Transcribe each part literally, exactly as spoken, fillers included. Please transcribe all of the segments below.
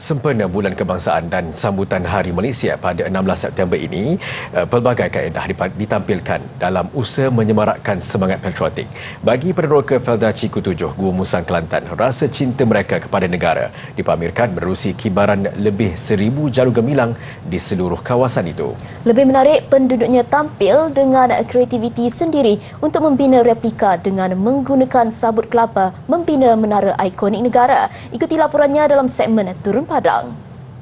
Sempena Bulan Kebangsaan dan sambutan Hari Malaysia pada enam belas September ini, pelbagai kaedah ditampilkan dalam usaha menyemarakkan semangat patriotik. Bagi peneroka Felda Ciku Tujuh, Gua Musang Kelantan, rasa cinta mereka kepada negara dipamerkan menerusi kibaran lebih seribu jarum gemilang di seluruh kawasan itu. Lebih menarik, penduduknya tampil dengan kreativiti sendiri untuk membina replika dengan menggunakan sabut kelapa membina menara ikonik negara. Ikuti laporannya dalam segmen Turun Padang.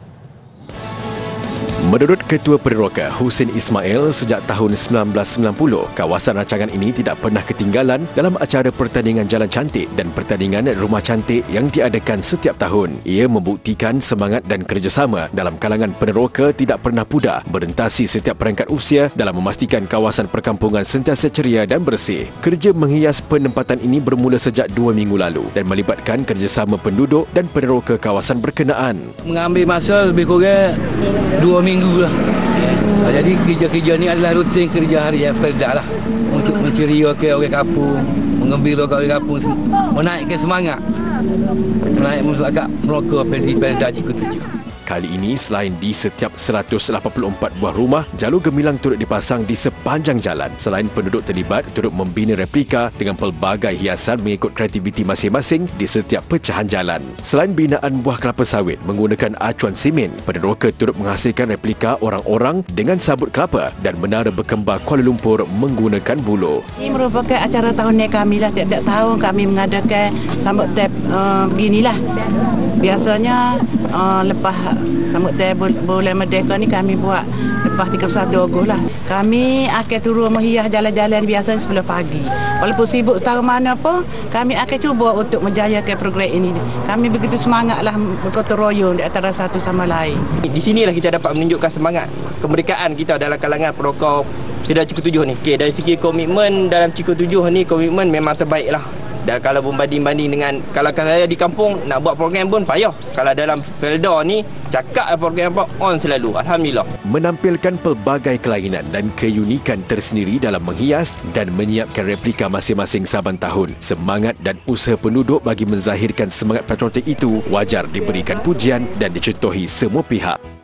Menurut Ketua Peneroka Husin Ismail, sejak tahun sembilan belas sembilan puluh, kawasan rancangan ini tidak pernah ketinggalan dalam acara pertandingan Jalan Cantik dan pertandingan Rumah Cantik yang diadakan setiap tahun. Ia membuktikan semangat dan kerjasama dalam kalangan peneroka tidak pernah pudar, berentasi setiap perangkat usia dalam memastikan kawasan perkampungan sentiasa ceria dan bersih. Kerja menghias penempatan ini bermula sejak dua minggu lalu dan melibatkan kerjasama penduduk dan peneroka kawasan berkenaan. Mengambil masa lebih kurang dua minggu lah. Jadi kerja-kerja ni adalah rutin kerja harian Felda lah, untuk menceriakan orang kampung, mengembirakan orang kampung, menaikkan semangat, menaik masyarakat peneroka Felda Ciku Tujuh. Kali ini, selain di setiap seratus lapan puluh empat buah rumah, jalur gemilang turut dipasang di sepanjang jalan. Selain penduduk terlibat, turut membina replika dengan pelbagai hiasan mengikut kreativiti masing-masing di setiap pecahan jalan. Selain binaan buah kelapa sawit menggunakan acuan simen, peneroka turut menghasilkan replika orang-orang dengan sabut kelapa dan menara berkembar Kuala Lumpur menggunakan buluh. Ini merupakan acara tahunan kami lah. Tiap-tiap tahun kami mengadakan sambut tap uh, beginilah. Biasanya uh, lepas sambut tap bulan Merdeka ni kami buat lepas tiga puluh satu Ogos lah. Kami akan turun menghias jalan-jalan biasa sepuluh pagi. Walaupun sibuk tahu mana pun, kami akan cuba untuk menjayakan program ini. Kami begitu semangatlah bergotong royong di antara satu sama lain. Di sinilah kita dapat menunjukkan semangat kemerdekaan kita dalam kalangan peneroka Felda Ciku Tujuh ni. Okay, dari segi komitmen dalam Ciku Tujuh ni, komitmen memang terbaik lah. Dan kalau berbanding-banding dengan kalau saya di kampung nak buat program pun payah. Kalau dalam Felda ni cakap program apa on selalu. Alhamdulillah. Menampilkan pelbagai kelainan dan keunikan tersendiri dalam menghias dan menyiapkan replika masing-masing saban tahun. Semangat dan usaha penduduk bagi menzahirkan semangat patriotik itu wajar diberikan pujian dan dicontohi semua pihak.